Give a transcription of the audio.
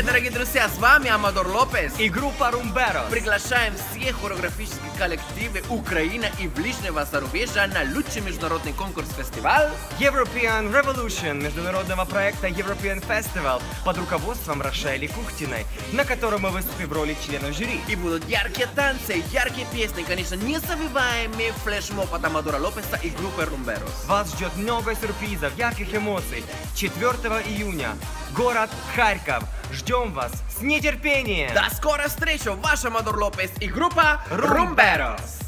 Привет, дорогие друзья, с вами Амадор Лопес и группа Rumberos. Приглашаем всех хореографических коллективов Украины и ближнего зарубежья на лучший международный конкурс-фестиваль European Revolution международного проекта European Festival под руководством Рошели Кухтиной, на котором мы выступим в роли членов жюри. И будут яркие танцы, яркие песни, конечно, незабываемый флешмоб от Амадора Лопеса и группы Rumberos. Вас ждет много сюрпризов, ярких эмоций. 4 июня. Город Харьков. Ждем вас с нетерпением. До скорой встречи, ваш Амадор Лопес и группа Rumberos.